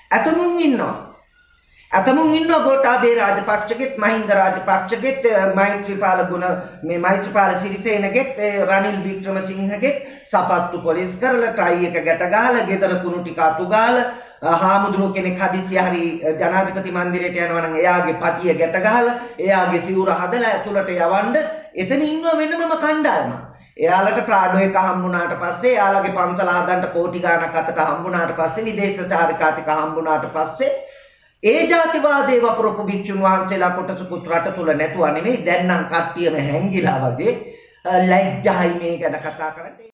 ඇතමුන් ඉන්නවා. අතමුන් ඉන්නවා ගෝඨාභය රාජපක්ෂගෙත් මහින්ද රාජපක්ෂගෙත් මෛත්‍රීපාල සිරිසේනගෙත් රනිල් වික්‍රමසිංහගෙත් සපත්තු පොලිස් කරලා ටයි එක ගැට ගහලා ගෙදර කුණු ටික අතු ගහලා හාමුදුරුවෝ කෙනෙක් හදිසිය හරි ජනාධිපති මන්දිරයට යනවා නම් එයාගේ පටිය ගැට ගහලා එයාගේ සිවුර හදලා ඇතුළට යවන්න එතන ඉන්නවා වෙනමම කණ්ඩායමක්. එයාලට ප්‍රාඩෝ එක හම්බුණාට පස්සේ එයාලගේ පන්සල හදන්න කෝටි ගාණක් අතට හම්බුණාට පස්සේ විදේශ චාරිකා ටික හම්බුණාට පස්සේ ඒ ජාතිවාදයේ වපුරපු භික්ෂුන් වහන්සේලා කොටසකුත් රට තුල නැතුව නෙමෙයි දැන් නම් කට්ටියම හැංගිලා වගේ ලැජ්ජයි මේ ගැන කතා කරන්නේ.